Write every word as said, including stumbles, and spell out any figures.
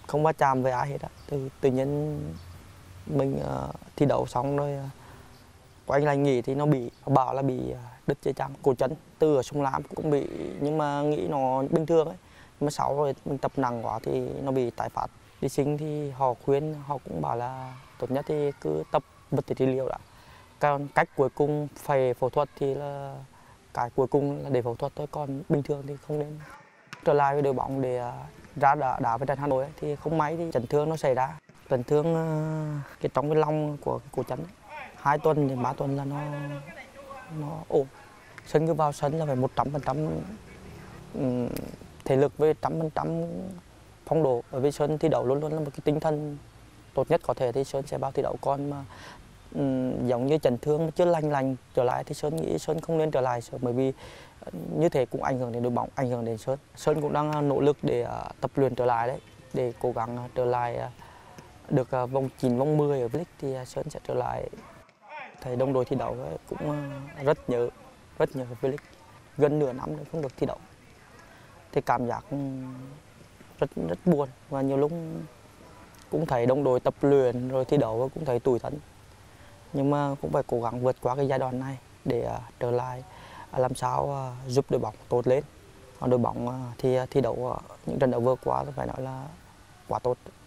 không va chạm với ai hết á. Tự, tự nhiên mình uh, thi đấu xong rồi uh, quay lại nghỉ thì nó bị bảo là bị đứt dây chằng cổ chân. Từ ở sông Lam cũng bị nhưng mà nghĩ nó bình thường ấy, nhưng mà sau rồi mình tập nặng quá thì nó bị tái phát. Đi sinh thì họ khuyên, họ cũng bảo là tốt nhất thì cứ tập vật lý trị liệu đã, còn cách cuối cùng phải phẫu thuật thì là cái cuối cùng là để phẫu thuật thôi, còn bình thường thì không nên. Trở lại với đội bóng để ra đá, đá với trận Hà Nội ấy, thì không may thì chấn thương nó xảy ra. Chấn thương cái trong cái lòng của cổ chân hai tuần đến ba tuần là nó nó ổn. Sân cứ vào sân là phải một trăm phần trăm thể lực với trăm phần trăm phong độ. Ở với Sơn thi đấu luôn luôn là một cái tinh thần tốt nhất có thể thì Sơn sẽ vào thi đấu, còn mà um, giống như chấn thương chưa lành lành trở lại thì Sơn nghĩ Sơn không nên trở lại sớm, bởi vì như thế cũng ảnh hưởng đến đội bóng, ảnh hưởng đến Sơn. Sơn cũng đang nỗ lực để uh, tập luyện trở lại đấy, để cố gắng uh, trở lại uh, được uh, vòng chín, vòng mười ở V-League thì uh, Sơn sẽ trở lại. Thầy đồng đội thi đấu cũng uh, rất nhớ, rất nhớ V-League. Gần nửa năm nữa không được thi đấu thì cảm giác rất rất buồn, và nhiều lúc cũng thấy đồng đội tập luyện rồi thi đấu cũng thấy tủi thân, nhưng mà cũng phải cố gắng vượt qua cái giai đoạn này để uh, trở lại uh, làm sao uh, giúp đội bóng tốt lên. Còn đội bóng uh, thì uh, thi đấu uh, những trận đấu vừa qua tôi phải nói là quá tốt.